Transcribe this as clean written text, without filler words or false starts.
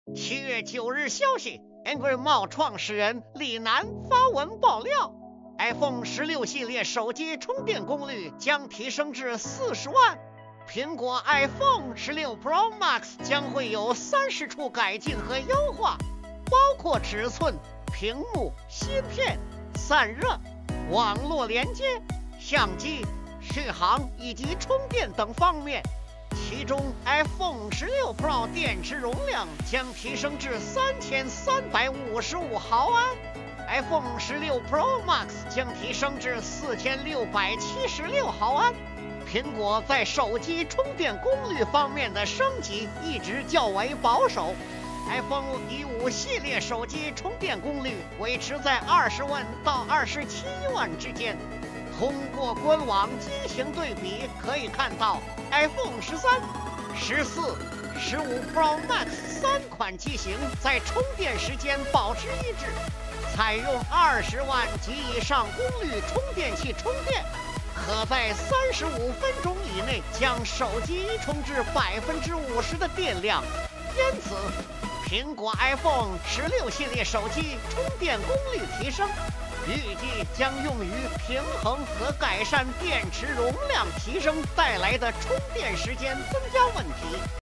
7月9日消息 ，Angry Mall 创始人李楠发文爆料 ，iPhone 16系列手机充电功率将提升至40万。苹果 iPhone 16 Pro Max 将会有30处改进和优化，包括尺寸、屏幕、芯片、散热、网络连接、相机、续航以及充电等方面。其中 iPhone 16 Pro 电池容量将提升至3355毫安 ，iPhone 16 Pro Max 将提升至4676毫安。苹果在手机充电功率方面的升级一直较为保守。iPhone 15系列手机充电功率维持在20万到27万之间。通过官网机型对比可以看到 ，iPhone 13、14、15 Pro Max 3款机型在充电时间保持一致，采用20万及以上功率充电器充电，可在35分钟以内将手机充至50%的电量。因此，苹果 iPhone 16系列手机充电功率提升，预计将用于平衡和改善电池容量提升带来的充电时间增加问题。